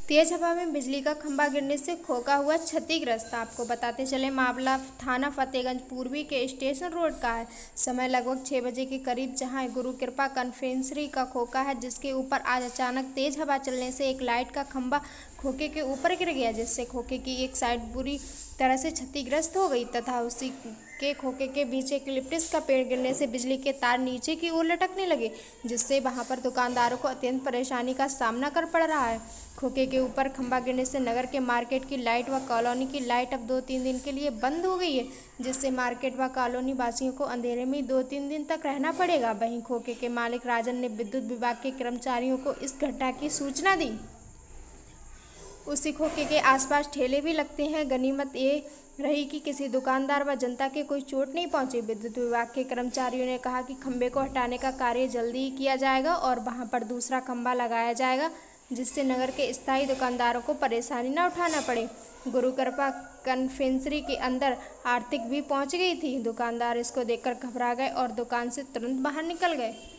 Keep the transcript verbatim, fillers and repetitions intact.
तेज हवा में बिजली का खंभा गिरने से खोका हुआ क्षतिग्रस्त। आपको बताते चले मामला थाना फतेहगंज पूर्वी के स्टेशन रोड का है। समय लगभग छह बजे के करीब, जहां गुरु कृपा कन्फेक्शनरी का खोका है, जिसके ऊपर आज अचानक तेज हवा चलने से एक लाइट का खंभा खोखे के ऊपर गिर गया, जिससे खोखे की एक साइड बुरी तरह से क्षतिग्रस्त हो गई तथा उसी के खोखे के बीच एक लिप्टिस का पेड़ गिरने से बिजली के तार नीचे की ओर लटकने लगे, जिससे वहां पर दुकानदारों को अत्यंत परेशानी का सामना कर पड़ रहा है। खोखे के ऊपर खंभा गिरने से नगर के मार्केट की लाइट व कॉलोनी की लाइट अब दो तीन दिन के लिए बंद हो गई है, जिससे मार्केट व कॉलोनी वासियों को अंधेरे में दो तीन दिन तक रहना पड़ेगा। वहीं खोखे के मालिक राजन ने विद्युत विभाग के कर्मचारियों को इस घटना की सूचना दी। उसी खोखे के आसपास ठेले भी लगते हैं। गनीमत ये रही कि किसी दुकानदार व जनता के कोई चोट नहीं पहुंची। विद्युत विभाग के कर्मचारियों ने कहा कि खंभे को हटाने का कार्य जल्दी ही किया जाएगा और वहां पर दूसरा खंभा लगाया जाएगा, जिससे नगर के स्थायी दुकानदारों को परेशानी न उठाना पड़े। गुरु कृपा कन्फेक्शनरी के अंदर आर्थिक भी पहुंच गई थी। दुकानदार इसको देखकर घबरा गए और दुकान से तुरंत बाहर निकल गए।